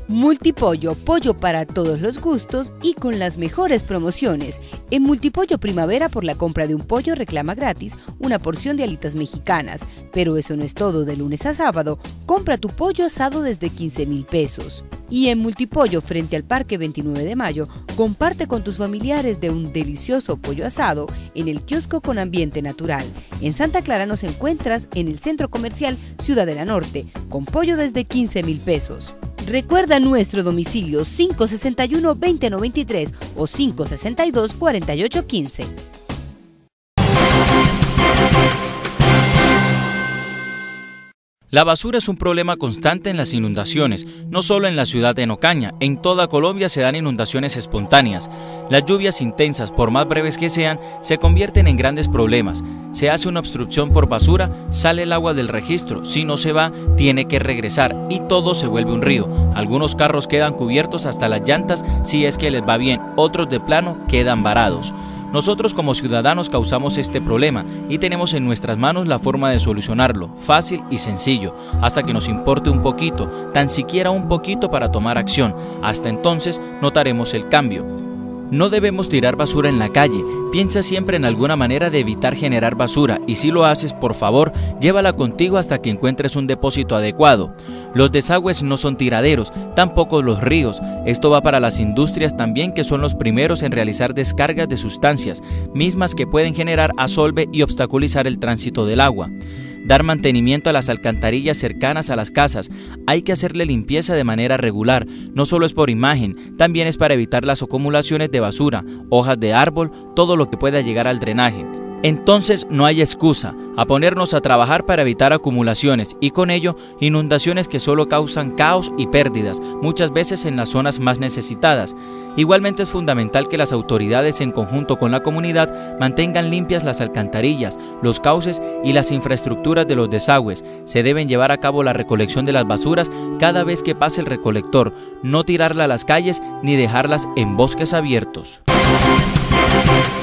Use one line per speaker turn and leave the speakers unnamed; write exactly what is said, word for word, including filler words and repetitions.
Multipollo, pollo para todos los gustos y con las mejores promociones. En Multipollo Primavera, por la compra de un pollo reclama gratis una porción de alitas mexicanas. Pero eso no es todo, de lunes a sábado, compra tu pollo asado desde quince mil pesos. Y en Multipollo, frente al Parque veintinueve de mayo, comparte con tus familiares de un delicioso pollo asado en el kiosco con ambiente natural. En Santa Clara nos encuentras en el Centro Comercial Ciudadela Norte, con pollo desde quince mil pesos. Recuerda nuestro domicilio cinco sesenta y uno, veinte noventa y tres o cinco sesenta y dos, cuarenta y ocho quince.
La basura es un problema constante en las inundaciones, no solo en la ciudad de Ocaña, en toda Colombia se dan inundaciones espontáneas. Las lluvias intensas, por más breves que sean, se convierten en grandes problemas. Se hace una obstrucción por basura, sale el agua del registro, si no se va, tiene que regresar y todo se vuelve un río. Algunos carros quedan cubiertos hasta las llantas si es que les va bien, otros de plano quedan varados. Nosotros como ciudadanos causamos este problema y tenemos en nuestras manos la forma de solucionarlo, fácil y sencillo, hasta que nos importe un poquito, tan siquiera un poquito para tomar acción. Hasta entonces notaremos el cambio. No debemos tirar basura en la calle, piensa siempre en alguna manera de evitar generar basura y si lo haces, por favor, llévala contigo hasta que encuentres un depósito adecuado. Los desagües no son tiraderos, tampoco los ríos, esto va para las industrias también que son los primeros en realizar descargas de sustancias, mismas que pueden generar asolve y obstaculizar el tránsito del agua. Dar mantenimiento a las alcantarillas cercanas a las casas, hay que hacerle limpieza de manera regular, no solo es por imagen, también es para evitar las acumulaciones de basura, hojas de árbol, todo lo que pueda llegar al drenaje. Entonces no hay excusa, a ponernos a trabajar para evitar acumulaciones y con ello inundaciones que solo causan caos y pérdidas, muchas veces en las zonas más necesitadas. Igualmente es fundamental que las autoridades en conjunto con la comunidad mantengan limpias las alcantarillas, los cauces y las infraestructuras de los desagües. Se deben llevar a cabo la recolección de las basuras cada vez que pase el recolector, no tirarla a las calles ni dejarlas en bosques abiertos.